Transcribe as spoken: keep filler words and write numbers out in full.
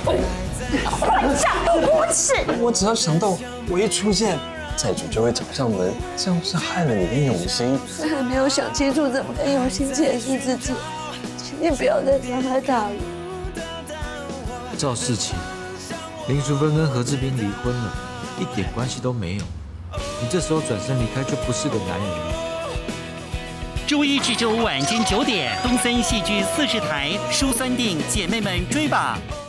想无耻！ 我只要想到我一出现，债主就会找上门，这样不是害了你的永兴？ 他还没有想清楚怎么跟永兴解释自己，请你不要再伤害他了。 赵世奇，林淑芬跟何志斌离婚了，一点关系都没有。你这时候转身离开，就不是个男人了。 周一至周五晚间九点，东森戏剧四十台，舒酸定姐妹们追吧。